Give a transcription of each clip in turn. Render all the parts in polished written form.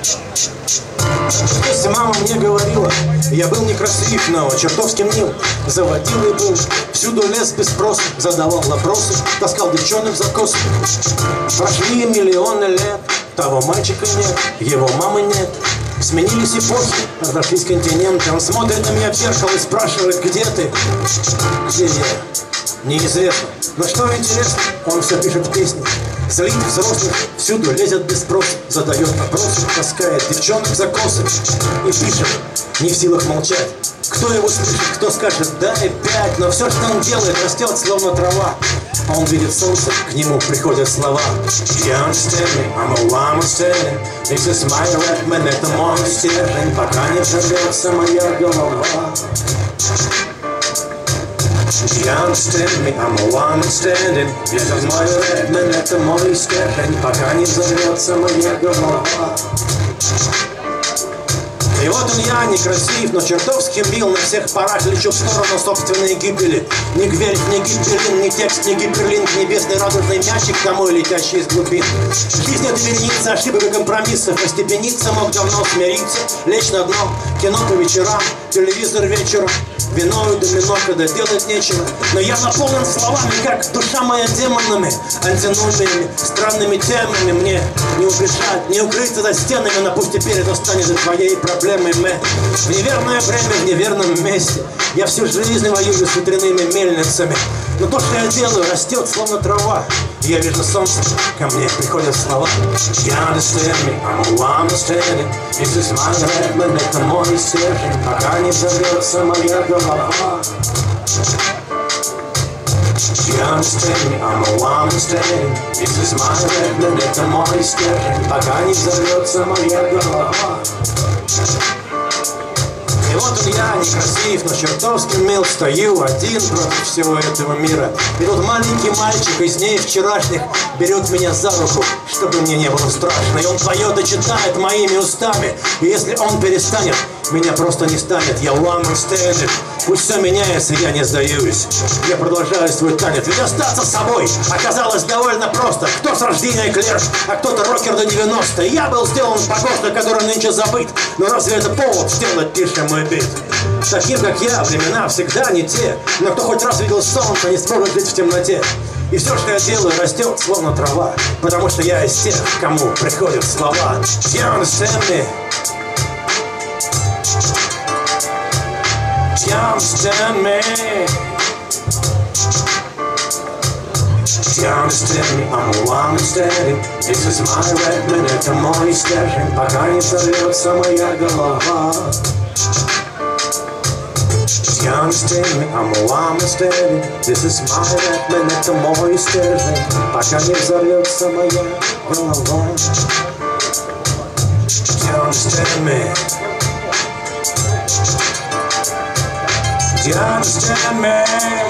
Если мама мне говорила, я был некрасив, но чертовски мил. Заводилой был, всюду лез без спроса, задавал вопросы, таскал девчонок за косы. Прошли миллионы лет, того мальчика нет, его мамы нет. Сменились эпохи, разошлись континенты. Он смотрит на меня в зеркало и спрашивает: где ты? Где я? Неизвестно. Но что интересно, он все пишет песни. Злит взрослых, всюду лезет без спроса, задает вопросы, таскает девчонок за косы. И пишет, не в силах молчать. Кто его слышит, кто скажет дай 5. Но все, что он делает, растет словно трава. А он видит солнце, к нему приходят слова. You understand me, I'm a woman standing. This is my rap, man, это мой стержень. Пока не взорвется моя голова. You understand me, I'm a woman standing. This is my rap, man, это мой стержень. Пока не взорвется моя голова. И вот он я, некрасив, но чертовски мил. На всех парах лечу в сторону собственной гибели. Ни гвельф, ни гиберлин, ни текст, ни гиперлинк. Небесный радужный мячик домой, летящий из глубин. Жизнь это вереница ошибок и компромиссов. Остепениться мог давно, смириться, лечь на дно. Кино по вечерам, телевизор вечером. Вино и домино, когда делать нечего. Но я наполнен словами, как душа моя демонами, антиномиями, странными темами. Мне не убежать, не укрыться за стенами. Но пусть теперь это станет же твоей проблемой. В неверное время, в неверном месте. Я всю жизнь воюю с ветряными мельницами. Но то, что я делаю, растет словно трава. Я вижу солнце, ко мне приходят слова. You understand me, I'm a woman standing. This is my rap, man, это мой стержень. Пока не взорвется моя голова. You understand me, I'm a woman standing. This is my rap, man, это мой стержень. Пока не взорвется моя голова. И вот он я, некрасив, но чертовски мил. Стою один против всего этого мира. И тут маленький мальчик из дней вчерашних берет меня за руку, чтобы мне не было страшно. И он поет и читает моими устами. И если он перестанет, меня просто не станет. Я woman standing. Пусть все меняется, я не сдаюсь. Я продолжаю свой танец. Ведь остаться собой оказалось довольно просто. Кто с рождения клерш, а кто-то рокер до 90. Я был сделан похож на который нынче забыт. Но разве это повод сделать тише мой бит? Таким, как я, времена всегда не те. Но кто хоть раз видел солнце, не сможет жить в темноте. И все, что я делаю, растет словно трава. Потому что я из тех, кому приходят слова. You understand me? You understand me? You understand me? I'm a woman standing. This is my rap, man, это мой стержень. Пока не взорвется моя голова. You understand me? I'm a woman standing. This is my rap, man, это мой стержень. Пока не взорвется моя голова. You understand me? You understand me?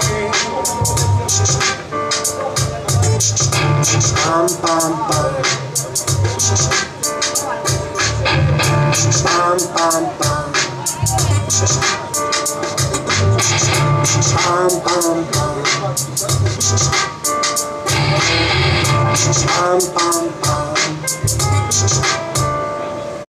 Bam, bam, bam. Bam, bam, bam. Bam, bam, bam. Bam, bam, bam.